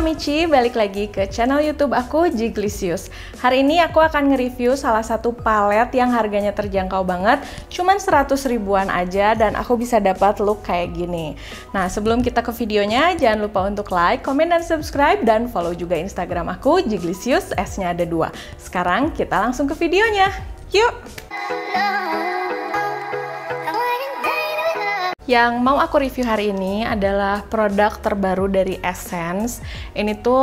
Michi, balik lagi ke channel YouTube aku, Jiglisius. Hari ini aku akan nge-review salah satu palet yang harganya terjangkau banget, cuman 100 ribuan aja dan aku bisa dapat look kayak gini. Nah, sebelum kita ke videonya, jangan lupa untuk like, komen, dan subscribe, dan follow juga Instagram aku, Jiglisius, S-nya ada 2. Sekarang kita langsung ke videonya. Yuk! Yang mau aku review hari ini adalah produk terbaru dari Essence. Ini tuh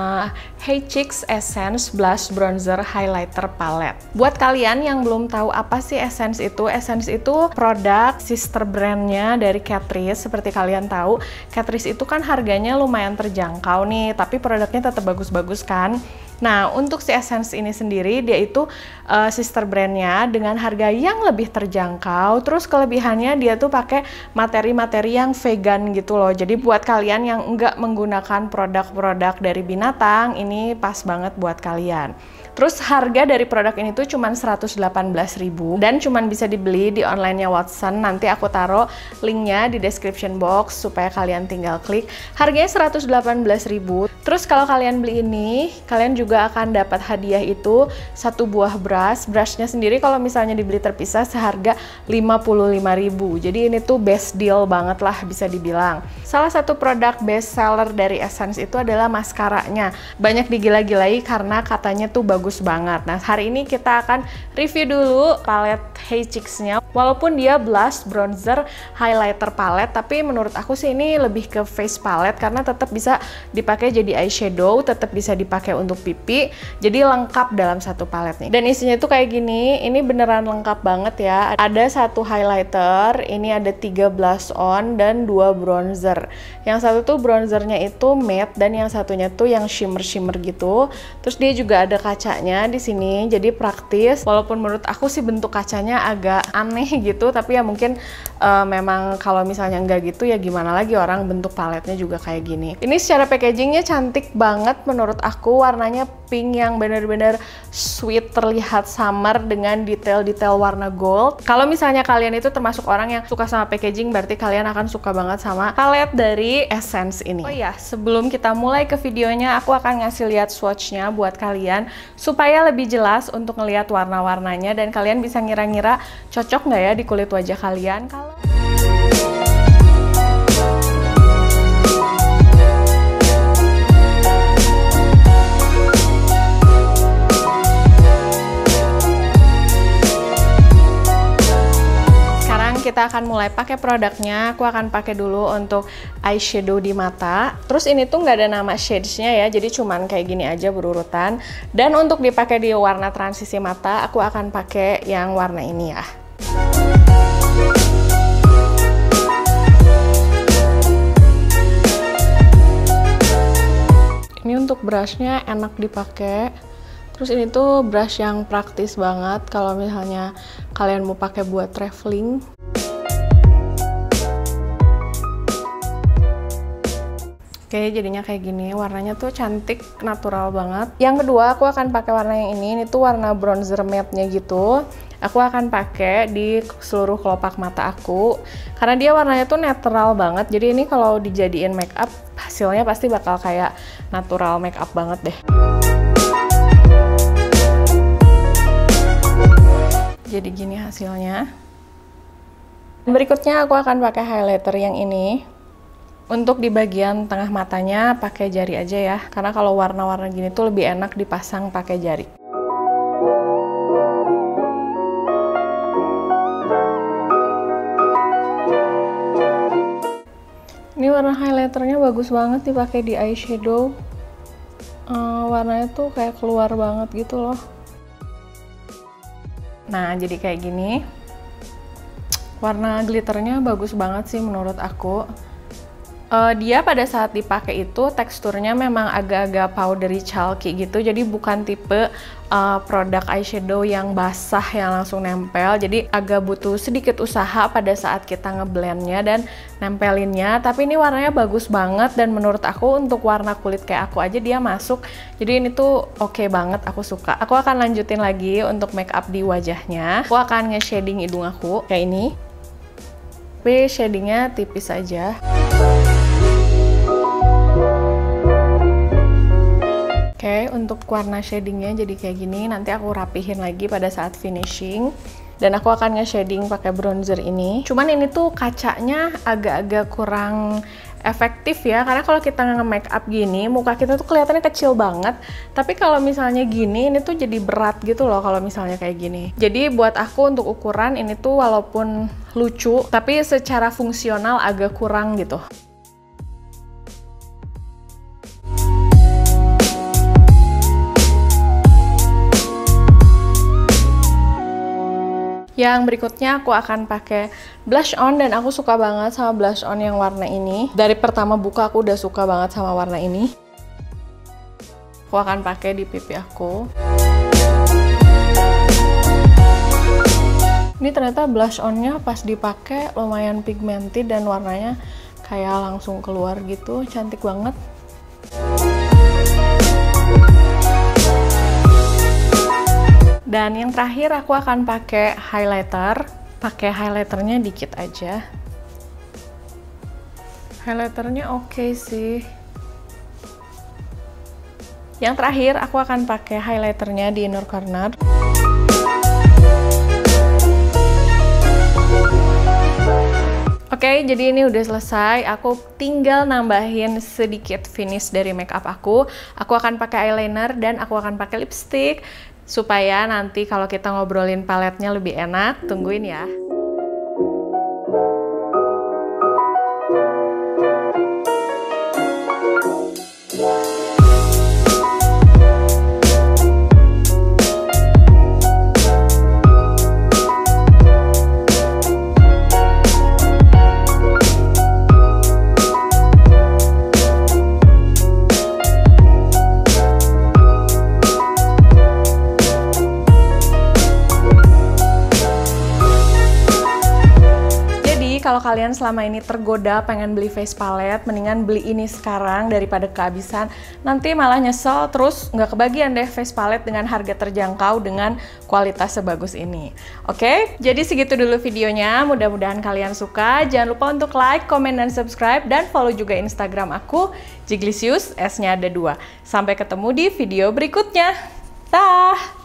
Hey Chicks Essence Blush Bronzer Highlighter Palette. Buat kalian yang belum tahu apa sih Essence itu produk sister brandnya dari Catrice. Seperti kalian tahu, Catrice itu kan harganya lumayan terjangkau nih, tapi produknya tetap bagus-bagus kan. Nah, untuk si Essence ini sendiri, dia itu sister brandnya dengan harga yang lebih terjangkau. Terus kelebihannya dia tuh pakai materi-materi yang vegan gitu loh. Jadi buat kalian yang nggak menggunakan produk-produk dari binatang, ini pas banget buat kalian. Terus harga dari produk ini tuh cuman 118.000 dan cuman bisa dibeli di online-nya Watson. Nanti aku taruh linknya di description box supaya kalian tinggal klik. Harganya 118.000. Terus kalau kalian beli ini, kalian juga akan dapat hadiah itu satu buah brush. Brushnya sendiri kalau misalnya dibeli terpisah seharga 55.000. Jadi ini tuh best deal banget lah bisa dibilang. Salah satu produk best seller dari Essence itu adalah maskaranya. Banyak digila-gilai karena katanya tuh bagus banget. Nah, hari ini kita akan review dulu palette Hey Chicks-nya. Walaupun dia blush, bronzer, highlighter palette, tapi menurut aku sih ini lebih ke face palette karena tetap bisa dipakai jadi eyeshadow, tetap bisa dipakai untuk pipi. Jadi lengkap dalam satu palette nih. Dan isinya tuh kayak gini. Ini beneran lengkap banget ya. Ada satu highlighter, ini ada 3 blush on dan 2 bronzer. Yang satu tuh bronzernya itu matte dan yang satunya tuh yang shimmer-shimmer gitu. Terus dia juga ada kacanya di sini, jadi praktis. Walaupun menurut aku sih bentuk kacanya agak aneh gitu, tapi ya mungkin memang kalau misalnya enggak gitu ya gimana lagi, orang bentuk paletnya juga kayak gini. Ini secara packagingnya cantik banget menurut aku, warnanya pink yang bener-bener sweet, terlihat summer dengan detail-detail warna gold. Kalau misalnya kalian itu termasuk orang yang suka sama packaging, berarti kalian akan suka banget sama palette dari Essence ini. Oh iya, sebelum kita mulai ke videonya, aku akan ngasih lihat swatchnya buat kalian supaya lebih jelas untuk ngelihat warna-warnanya dan kalian bisa ngira-ngira cocok nggak ya di kulit wajah kalian. Kita akan mulai pakai produknya. Aku akan pakai dulu untuk eyeshadow di mata. Terus ini tuh nggak ada nama shades-nya ya, jadi cuman kayak gini aja berurutan. Dan untuk dipakai di warna transisi mata, aku akan pakai yang warna ini ya. Ini untuk brushnya enak dipakai. Terus ini tuh brush yang praktis banget kalau misalnya kalian mau pakai buat traveling. Oke, jadinya kayak gini. Warnanya tuh cantik, natural banget. Yang kedua, aku akan pakai warna yang ini. Ini tuh warna bronzer matte-nya gitu. Aku akan pakai di seluruh kelopak mata aku. Karena dia warnanya tuh natural banget. Jadi ini kalau dijadiin make up, hasilnya pasti bakal kayak natural make up banget deh. Jadi gini hasilnya. Berikutnya aku akan pakai highlighter yang ini. Untuk di bagian tengah matanya pakai jari aja ya, karena kalau warna-warna gini tuh lebih enak dipasang pakai jari. Ini warna highlighternya bagus banget dipakai di eyeshadow. Warnanya tuh kayak keluar banget gitu loh. Nah, jadi kayak gini. Warna glitternya bagus banget sih menurut aku. Dia pada saat dipakai itu teksturnya memang agak-agak powdery chalky gitu, jadi bukan tipe produk eyeshadow yang basah yang langsung nempel. Jadi agak butuh sedikit usaha pada saat kita ngeblendnya dan nempelinnya. Tapi ini warnanya bagus banget dan menurut aku untuk warna kulit kayak aku aja dia masuk. Jadi ini tuh oke banget, aku suka. Aku akan lanjutin lagi untuk make up di wajahnya. Aku akan nge-shading hidung aku kayak ini. Tapi shadingnya tipis aja. Oke, untuk warna shadingnya jadi kayak gini. Nanti aku rapihin lagi pada saat finishing. Dan aku akan nge-shading pakai bronzer ini. Cuman ini tuh kacanya agak-agak kurang efektif ya, karena kalau kita nge-make up gini, muka kita tuh kelihatannya kecil banget. Tapi kalau misalnya gini, ini tuh jadi berat gitu loh kalau misalnya kayak gini. Jadi buat aku untuk ukuran ini tuh walaupun lucu, tapi secara fungsional agak kurang gitu. Yang berikutnya aku akan pakai blush on, dan aku suka banget sama blush on yang warna ini. Dari pertama buka aku udah suka banget sama warna ini. Aku akan pakai di pipi aku. Ini ternyata blush onnya pas dipakai lumayan pigmented dan warnanya kayak langsung keluar gitu, cantik banget. Dan yang terakhir aku akan pakai highlighter. Pakai highlighternya dikit aja. Highlighternya oke sih. Yang terakhir aku akan pakai highlighternya di inner corner. Oke, jadi ini udah selesai. Aku tinggal nambahin sedikit finish dari makeup aku. Aku akan pakai eyeliner dan aku akan pakai lipstick. Supaya nanti kalau kita ngobrolin paletnya lebih enak, tungguin ya. Kalau kalian selama ini tergoda pengen beli face palette, mendingan beli ini sekarang daripada kehabisan. Nanti malah nyesel, terus nggak kebagian deh face palette dengan harga terjangkau dengan kualitas sebagus ini. Oke, jadi segitu dulu videonya. Mudah-mudahan kalian suka. Jangan lupa untuk like, comment, dan subscribe. Dan follow juga Instagram aku, Jiglisius, S-nya ada 2. Sampai ketemu di video berikutnya. Dah!